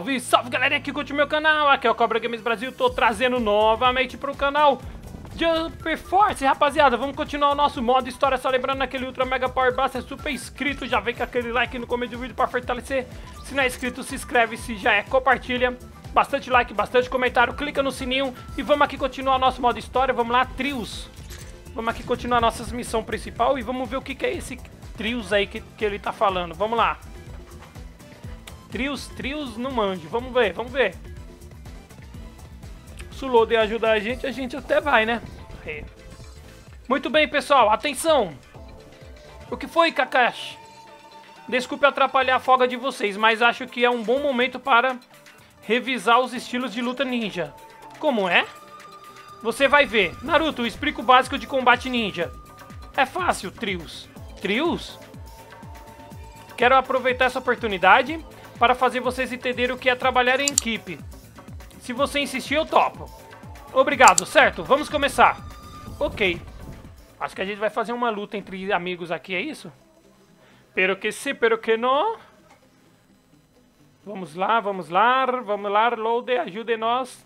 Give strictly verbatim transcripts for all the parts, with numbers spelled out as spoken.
Salve, salve galerinha que curte o meu canal, aqui é o Cobra Games Brasil, tô trazendo novamente pro canal Jump Force, rapaziada. Vamos continuar o nosso modo história, só lembrando aquele Ultra Mega Power Blast, é super inscrito, já vem com aquele like no começo do vídeo pra fortalecer. Se não é inscrito, se inscreve, se já é, compartilha, bastante like, bastante comentário, clica no sininho e vamos aqui continuar o nosso modo história. Vamos lá, trios, vamos aqui continuar a nossa missão principal e vamos ver o que, que é esse trios aí que, que ele tá falando, vamos lá. Trios, trios no manjo. Vamos ver, vamos ver. Se o Loader ajudar a gente, a gente até vai, né? É. Muito bem, pessoal. Atenção. O que foi, Kakashi? Desculpe atrapalhar a folga de vocês, mas acho que é um bom momento para revisar os estilos de luta ninja. Como é? Você vai ver. Naruto, explica o básico de combate ninja. É fácil, trios. Trios? Quero aproveitar essa oportunidade para fazer vocês entenderem o que é trabalhar em equipe. Se você insistir, eu topo. Obrigado, certo? Vamos começar. Ok. Acho que a gente vai fazer uma luta entre amigos aqui, é isso? Pero que sim, pero que não. Vamos lá, vamos lá, vamos lá, Loader, ajude nós.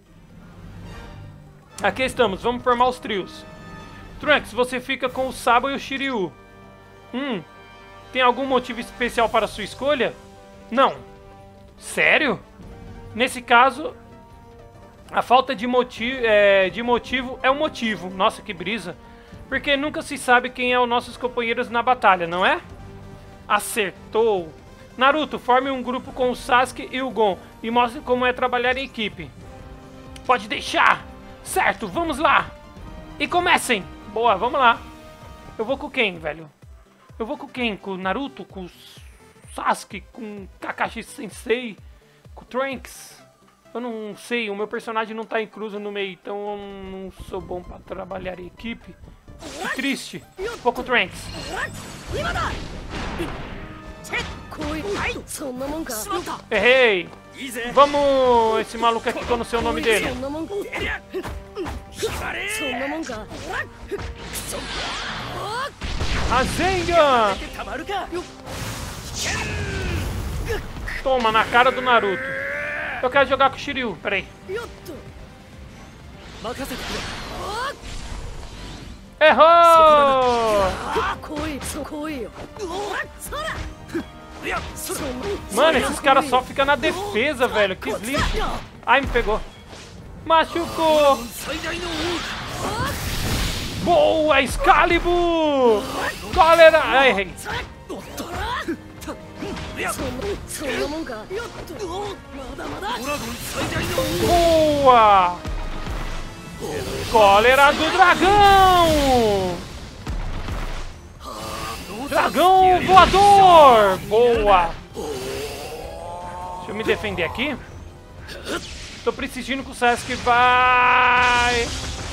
Aqui estamos, vamos formar os trios. Trunks, você fica com o Sabo e o Shiryu. Hum, tem algum motivo especial para sua escolha? Não. Sério? Nesse caso, a falta de motivo, é, de motivo é um motivo. Nossa, que brisa. Porque nunca se sabe quem é os nossos companheiros na batalha, não é? Acertou. Naruto, forme um grupo com o Sasuke e o Gon e mostre como é trabalhar em equipe. Pode deixar. Certo, vamos lá. E comecem. Boa, vamos lá. Eu vou com quem, velho? Eu vou com quem? Com o Naruto? Com o Sasuke, com Kakashi Sensei, com Trunks. Eu não sei, o meu personagem não tá incluso no meio, então eu não sou bom pra trabalhar em equipe. Que triste. Vou com o Trunks. Errei. Vamos, esse maluco aqui que eu não sei o nome dele. Rasengan! Toma, na cara do Naruto. Eu quero jogar com o Shiryu, peraí. Errou! Mano, esses caras só ficam na defesa, velho. Que lixo. Ai, me pegou. Machucou. Boa, Excalibur! Galera! Ai, errei. Boa! Cólera do dragão! Dragão voador! Boa! Deixa eu me defender aqui. Tô preciso que o Sasuke vai...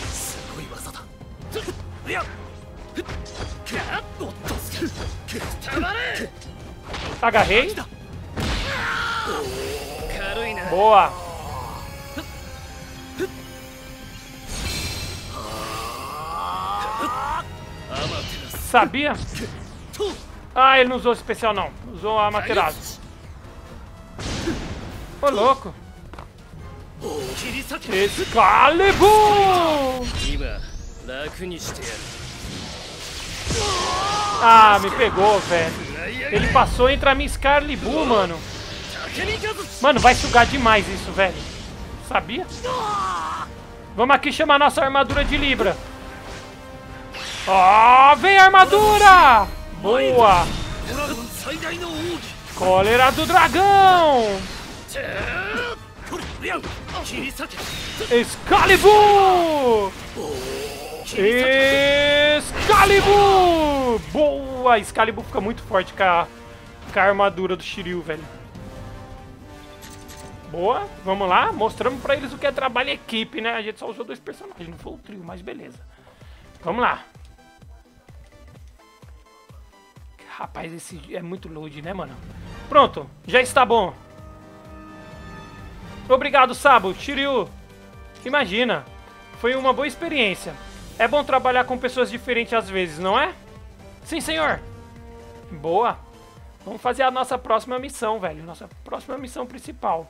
Agarrei. Boa. Sabia? Ah, ele não usou especial não. Usou a Amaterasu. Ô, louco. Excalibur! Ah, me pegou, velho. Ele passou entre a minha Excalibur, mano. Mano, vai sugar demais isso, velho. Sabia? Vamos aqui chamar nossa armadura de Libra. Ó, oh, vem a armadura! Boa! Cólera do dragão! Excalibur! Excalibur! Boa! Excalibur fica muito forte com a, com a armadura do Shiryu, velho. Boa, vamos lá. Mostramos pra eles o que é trabalho em equipe, né? A gente só usou dois personagens, não foi o trio, mas beleza. Vamos lá. Rapaz, esse é muito load, né, mano? Pronto, já está bom. Obrigado, Sabo, Shiryu. Imagina, foi uma boa experiência. É bom trabalhar com pessoas diferentes às vezes, não é? Sim, senhor. Boa. Vamos fazer a nossa próxima missão, velho. Nossa próxima missão principal.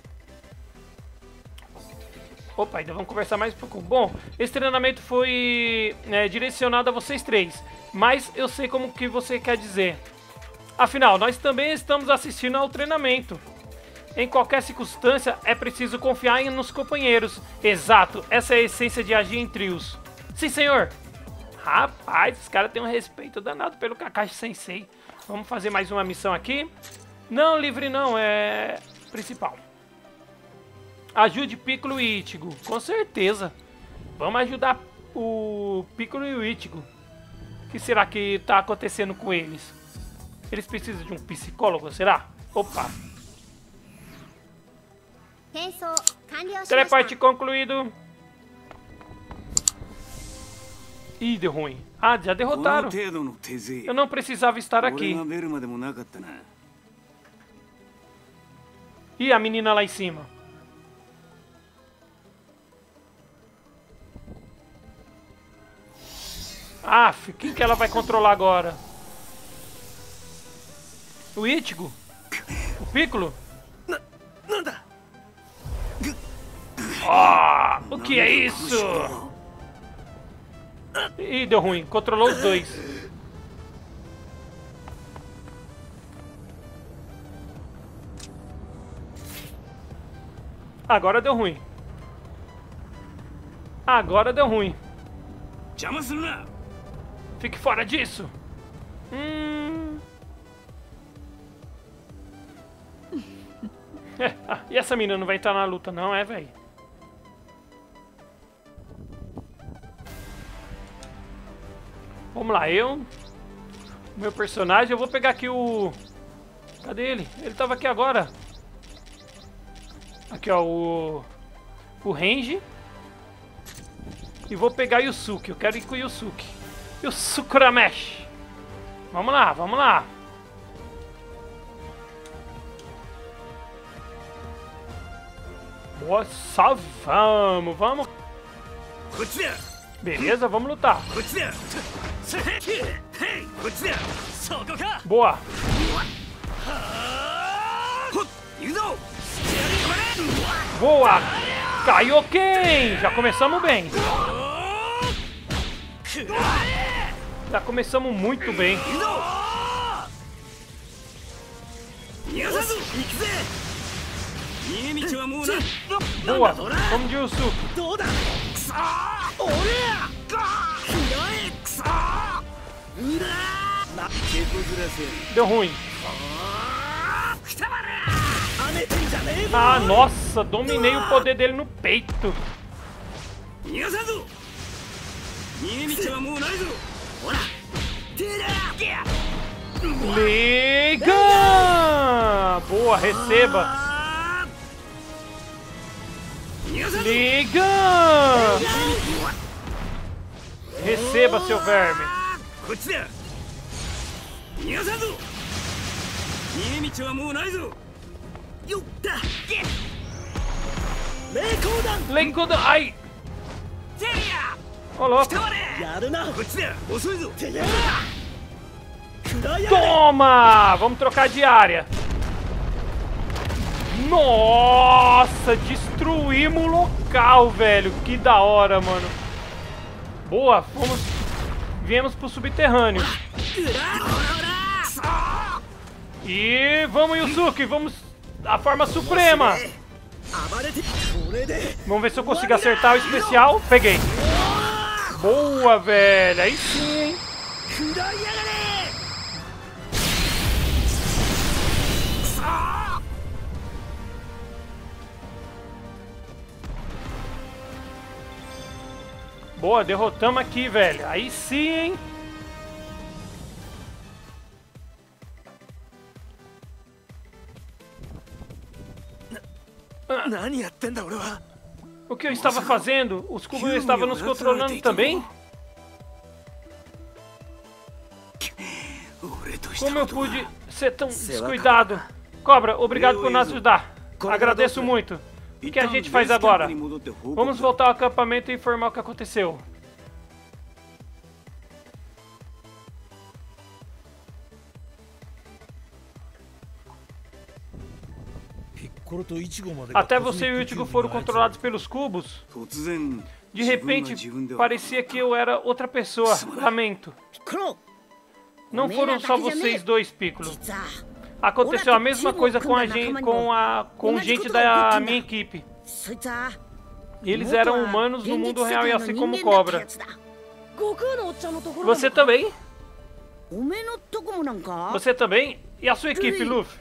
Opa, ainda vamos conversar mais um pouco. Bom, esse treinamento foi é, direcionado a vocês três. Mas eu sei como que você quer dizer. Afinal, nós também estamos assistindo ao treinamento. Em qualquer circunstância, é preciso confiar nos companheiros. Exato, essa é a essência de agir em trios. Sim, senhor. Rapaz, os caras têm um respeito danado pelo Kakashi Sensei. Vamos fazer mais uma missão aqui. Não, livre não, é principal. Ajude Piccolo e Ichigo. Com certeza. Vamos ajudar o Piccolo e o Ichigo. O que será que está acontecendo com eles? Eles precisam de um psicólogo, será? Opa. Teleporte concluído. Ih, deu ruim. Ah, já derrotaram. Eu não precisava estar aqui. Ih, a menina lá em cima. Aff, quem que ela vai controlar agora? O Ichigo? O Piccolo? Ah, o que é isso? Ih, deu ruim. Controlou os dois. Agora deu ruim. Agora deu ruim. Fique fora disso. Hum. É, ah, e essa menina não vai entrar na luta não, é, velho? Vamos lá, eu... Meu personagem, eu vou pegar aqui o... Cadê ele? Ele tava aqui agora. Aqui, ó, o... O Range. E vou pegar o Yusuke, eu quero ir com o Yusuke. Yusuke Urameshi. Vamos lá, vamos lá. Nossa, vamos, vamos. Beleza, vamos lutar. Boa. Boa. Kaioken. Já começamos bem. Já começamos muito bem. Boa, vamos de Yusuke. Deu ruim. Ah, nossa, dominei o poder dele no peito. Liga! Boa, receba. Liga! Receba, seu verme. Lenkodan! Ai! Ô, louco! Toma! Vamos trocar de área. Nossa! Destruímos o local, velho. Que da hora, mano. Boa, fomos... Viemos pro subterrâneo. E vamos, Yusuke, vamos a forma suprema. Vamos ver se eu consigo acertar o especial. Peguei. Boa, velho. Aí sim, hein? Boa, derrotamos aqui, velho. Aí sim, hein? O que eu estava fazendo? Os Kugan estavam nos controlando também? Como eu pude ser tão descuidado? Cobra, obrigado por nos ajudar. Agradeço muito. O que a gente faz agora? Vamos voltar ao acampamento e informar o que aconteceu. Até você e o Ichigo foram controlados pelos cubos. De repente, parecia que eu era outra pessoa. Lamento. Não foram só vocês dois, Piccolo. Aconteceu a mesma coisa com a gente, com a, com gente da minha equipe. Eles eram humanos no mundo real e assim como Cobra. Você também? Você também? E a sua equipe, Luffy?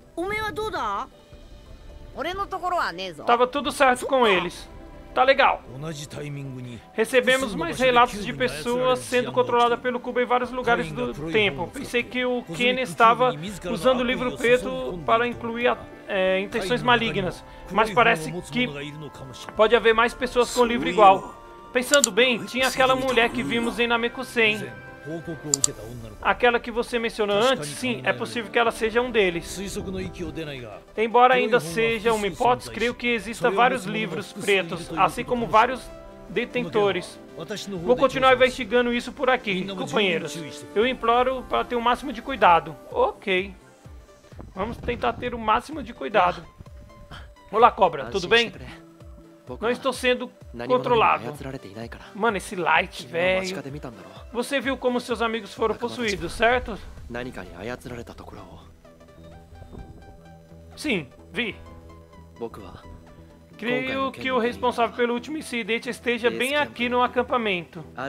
Tava tudo certo com eles. Tá legal. Recebemos mais relatos de pessoas sendo controladas pelo cubo em vários lugares do tempo. Pensei que o Ken estava usando o livro preto para incluir é, intenções malignas, mas parece que pode haver mais pessoas com o livro igual. Pensando bem, tinha aquela mulher que vimos em Namekusen. Aquela que você mencionou antes, sim, é possível que ela seja um deles. Embora ainda seja uma hipótese, creio que existam vários livros pretos, assim como vários detentores. Vou continuar investigando isso por aqui, companheiros. Eu imploro para ter o máximo de cuidado. Ok. Vamos tentar ter o máximo de cuidado. Olá, Cobra, tudo bem? Não estou sendo controlado. Mano, esse Light, velho. Você viu como seus amigos foram possuídos, certo? Sim, vi. Creio que o responsável pelo último incidente esteja bem aqui no acampamento. Hã?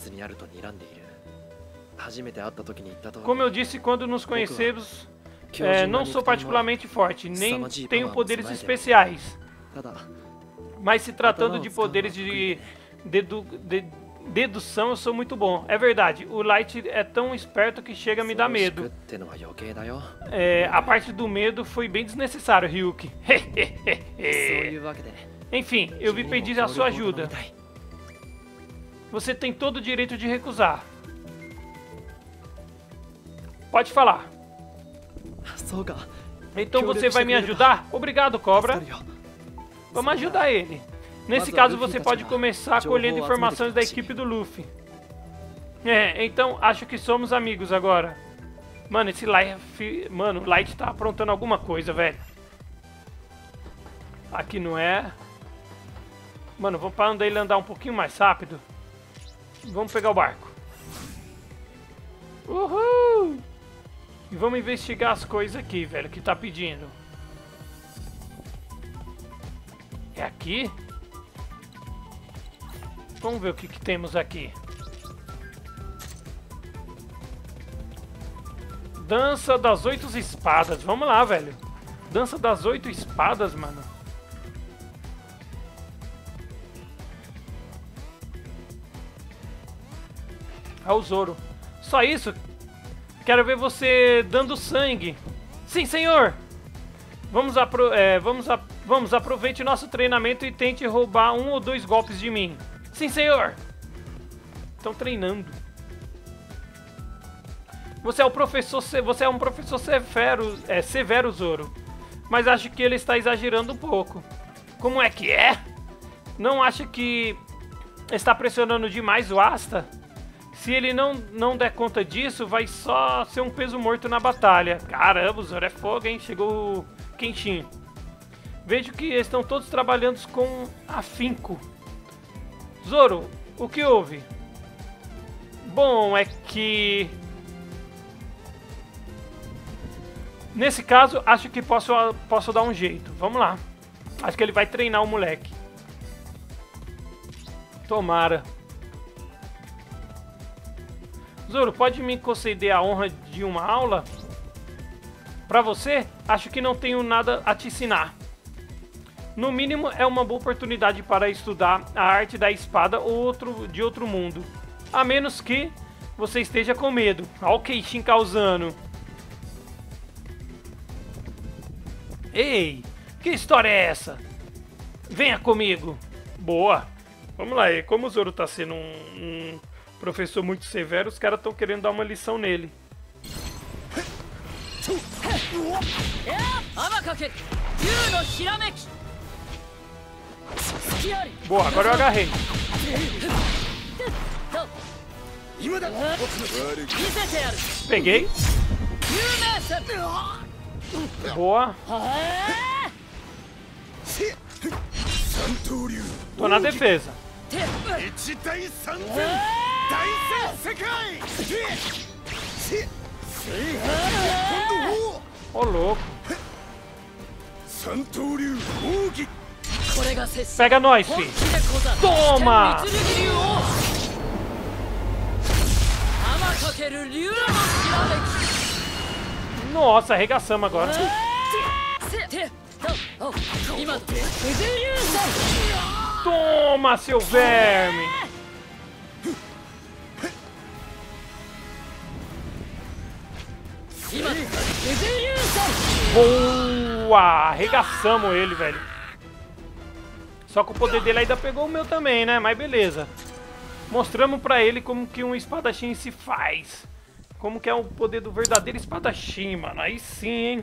Como eu disse quando nos conhecemos, é, não sou particularmente forte, nem tenho poderes especiais. Mas se tratando de poderes de, dedu de dedução, eu sou muito bom. É verdade, o Light é tão esperto que chega a me dar medo. É, a parte do medo foi bem desnecessário, Ryuki. Enfim, eu vim pedir a sua ajuda. Você tem todo o direito de recusar. Pode falar. Então você vai me ajudar? Obrigado, Cobra. Vamos ajudar ele. Nesse caso, você pode começar colhendo informações da equipe do Luffy. É, então acho que somos amigos agora. Mano, esse Light... Mano, o Light tá aprontando alguma coisa, velho. Aqui não é... Mano, vamos para ele andar um pouquinho mais rápido. Vamos pegar o barco. Uhul! E vamos investigar as coisas aqui, velho, que tá pedindo. É aqui? Vamos ver o que, que temos aqui. Dança das oito espadas. Vamos lá, velho. Dança das oito espadas, mano. Ah, o Zoro. Só isso? Quero ver você dando sangue. Sim, senhor! Vamos, apro é, vamos, a vamos, aproveite nosso treinamento e tente roubar um ou dois golpes de mim. Sim, senhor! Estão treinando. Você é o professor, você é um professor severo, é, severo, Zoro. Mas acho que ele está exagerando um pouco. Como é que é? Não acha que está pressionando demais o Asta? Se ele não, não der conta disso, vai só ser um peso morto na batalha. Caramba, o Zoro é fogo, hein? Chegou quentinho. Vejo que estão todos trabalhando com afinco. Zoro, o que houve? Bom, é que... Nesse caso, acho que posso, posso dar um jeito. Vamos lá. Acho que ele vai treinar o moleque. Tomara. Zoro, pode me conceder a honra de uma aula? Pra você, acho que não tenho nada a te ensinar. No mínimo, é uma boa oportunidade para estudar a arte da espada ou outro, de outro mundo. A menos que você esteja com medo. Olha o Kenshin causando. Ei, que história é essa? Venha comigo. Boa. Vamos lá, e como o Zoro tá sendo um, um professor muito severo, os caras estão querendo dar uma lição nele. Boa, agora eu agarrei. Peguei. Boa. Tô na defesa. Ô, louco. Pega nós, filho. Toma! Nossa, arregaçamos agora. Toma, seu verme! Boa! Arregaçamos ele, velho. Só que o poder dele ainda pegou o meu também, né? Mas beleza. Mostramos pra ele como que um espadachim se faz. Como que é o poder do verdadeiro espadachim, mano. Aí sim, hein?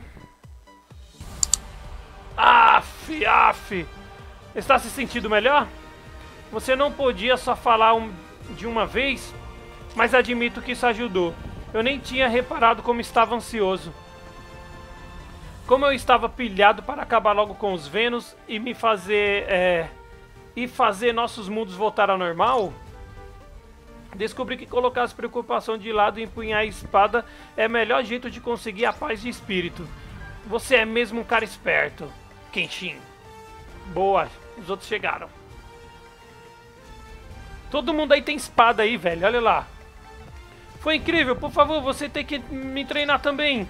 Aff, aff. Está se sentindo melhor? Você não podia só falar um, de uma vez, mas admito que isso ajudou. Eu nem tinha reparado como estava ansioso. Como eu estava pilhado para acabar logo com os Vênus e me fazer... É, e fazer nossos mundos voltar ao normal... Descobri que colocar as preocupações de lado e empunhar a espada é o melhor jeito de conseguir a paz de espírito. Você é mesmo um cara esperto, Kenshin. Boa, os outros chegaram. Todo mundo aí tem espada aí, velho, olha lá. Foi incrível, por favor, você tem que me treinar também.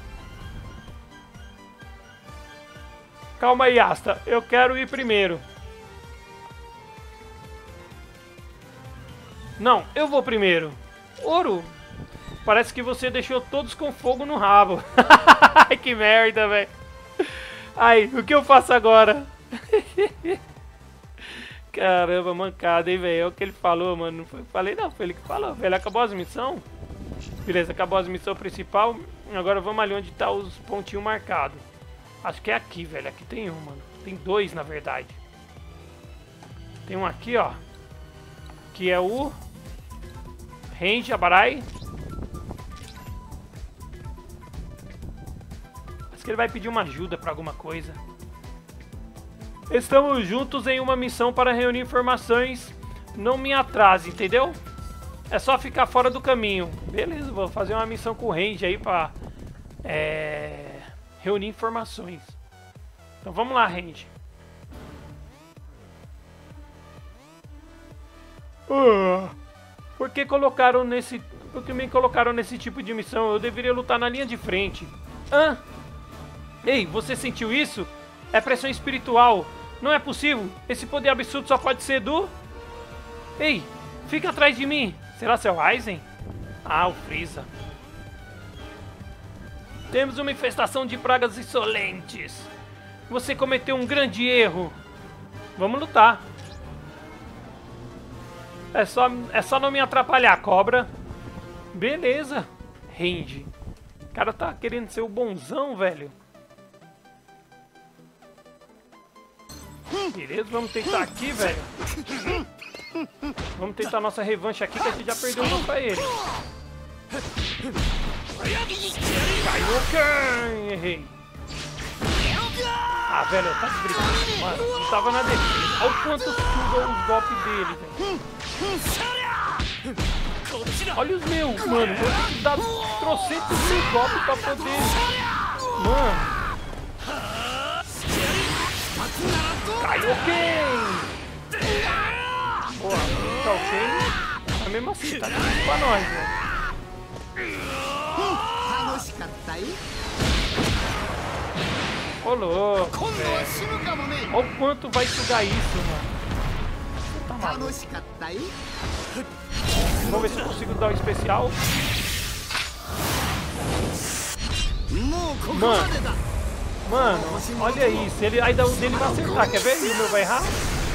Calma aí, Asta, eu quero ir primeiro. Não, eu vou primeiro. Ouro, parece que você deixou todos com fogo no rabo. Que merda, velho. Aí, o que eu faço agora? Caramba, mancada, hein, velho. É o que ele falou, mano. Não foi, falei, não, foi ele que falou, velho. Acabou as missões? Beleza, acabou as missões principal. Agora vamos ali onde tá os pontinhos marcados. Acho que é aqui, velho. Aqui tem um, mano. Tem dois, na verdade. Tem um aqui, ó. Que é o... Range Abarai. Acho que ele vai pedir uma ajuda pra alguma coisa. Estamos juntos em uma missão para reunir informações. Não me atrase, entendeu? É só ficar fora do caminho. Beleza, vou fazer uma missão com o Range aí pra é, reunir informações. Então vamos lá, Range. Ah, por que colocaram nesse... Por que me colocaram nesse tipo de missão? Eu deveria lutar na linha de frente. Hã? Ei, você sentiu isso? É pressão espiritual. Não é possível. Esse poder absurdo só pode ser do... Ei, fica atrás de mim. Será seu Aizen? Ah, o Frieza. Temos uma infestação de pragas insolentes. Você cometeu um grande erro. Vamos lutar. É só, é só não me atrapalhar, cobra. Beleza. Range. O cara tá querendo ser o bonzão, velho. Beleza, vamos tentar aqui, velho. Vamos tentar nossa revanche aqui, que a gente já perdeu um pra ele. Kaioken! Errei. Ah, velho, tá brincando, mano. Ele tava na defesa. Olha o quanto suga os golpes dele, velho. Olha os meus, mano. Eu tenho que dar trocentos mil golpes pra poder... Mano. Kaioken! Boa, tá ok. Mas mesmo assim, tá difícil pra nós, velho. Ô, louco, velho. Olha o quanto vai sugar isso, mano. Tá maluco. Vamos ver se eu consigo dar o especial. Mano, mano, olha isso. Ele, ainda o dele vai acertar, quer ver? E o meu vai errar?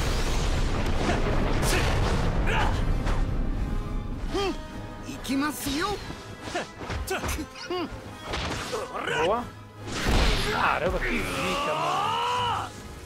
Boa. Caramba, que zica, mano.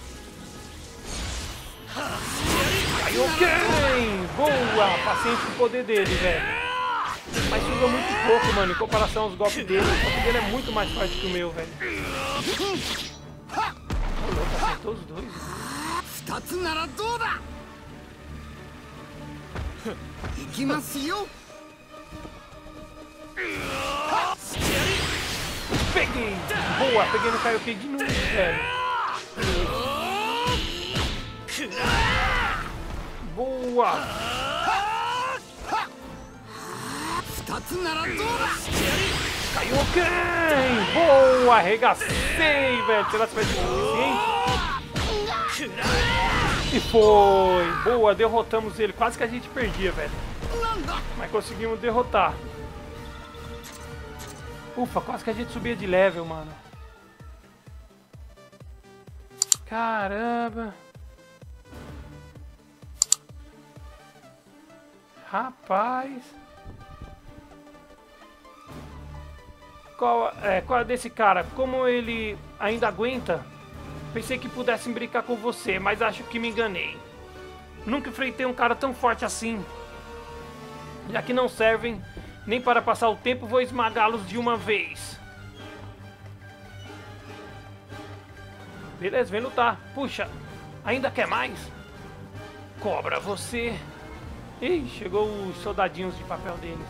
Kaioken! Boa! Paciente com o poder dele, velho. Mas suga muito pouco, mano, em comparação aos golpes dele. O golpe dele é muito mais forte que o meu, velho. Ô, louco, acertou os dois. Peguei! Boa, peguei no Kaioken de novo, velho. Boa! Kaioken! Boa! Arregacei, velho. Será que vai ser suficiente? E foi! Boa, derrotamos ele. Quase que a gente perdia, velho. Mas conseguimos derrotar. Ufa, quase que a gente subia de level, mano. Caramba. Rapaz. Qual é, qual é desse cara? Como ele ainda aguenta? Pensei que pudessem brincar com você, mas acho que me enganei. Nunca enfrentei um cara tão forte assim. Já que não servem nem para passar o tempo, vou esmagá-los de uma vez. Beleza, vem lutar. Puxa, ainda quer mais? Cobra, você... Ih, chegou os soldadinhos de papel deles.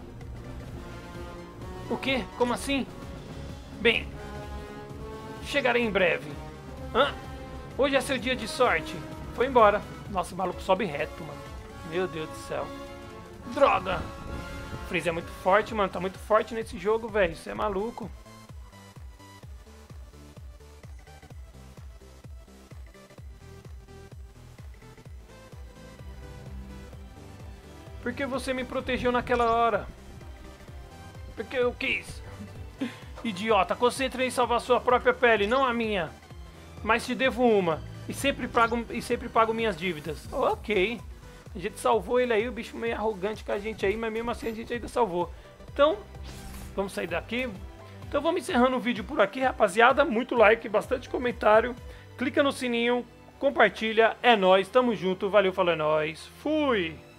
O quê? Como assim? Bem, chegarei em breve. Hã? Hoje é seu dia de sorte. Foi embora. Nossa, o maluco sobe reto, mano. Meu Deus do céu. Droga! O Freeza é muito forte, mano. Tá muito forte nesse jogo, velho. Isso é maluco. Por que você me protegeu naquela hora? Porque eu quis. Idiota, concentre em salvar sua própria pele, não a minha. Mas te devo uma. E sempre pago, e sempre pago minhas dívidas. Ok. A gente salvou ele aí, o bicho meio arrogante com a gente aí, mas mesmo assim a gente ainda salvou. Então, vamos sair daqui. Então vamos encerrando o vídeo por aqui, rapaziada. Muito like, bastante comentário. Clica no sininho, compartilha. É nóis, tamo junto. Valeu, falou, é nóis. Fui!